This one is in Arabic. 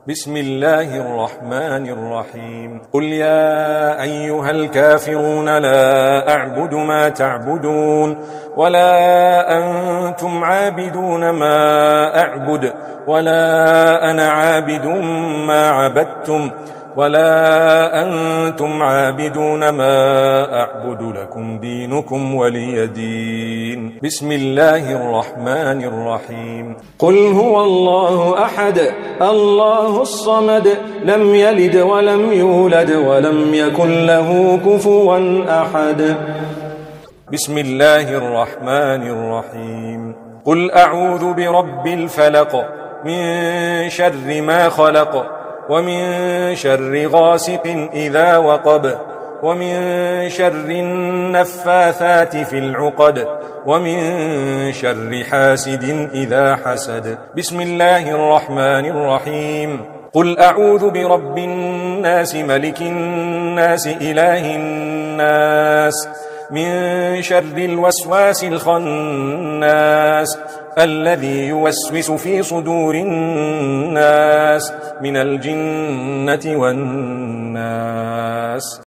بسم الله الرحمن الرحيم قل يا أيها الكافرون لا أعبد ما تعبدون ولا أنتم عابدون ما أعبد ولا أنا عابد ما عبدتم ولا أنتم عابدون ما أعبد لكم دينكم ولي دين. بسم الله الرحمن الرحيم قل هو الله أحد الله الصمد لم يلد ولم يولد ولم يكن له كفوا أحد. بسم الله الرحمن الرحيم قل أعوذ برب الفلق من شر ما خلق ومن شر غاسق إذا وقب ومن شر النفاثات في العقد ومن شر حاسد إذا حسد. بسم الله الرحمن الرحيم قل أعوذ برب الناس ملك الناس إله الناس من شر الوسواس الخناس الذي يوسوس في صدور الناس من الجنة والناس.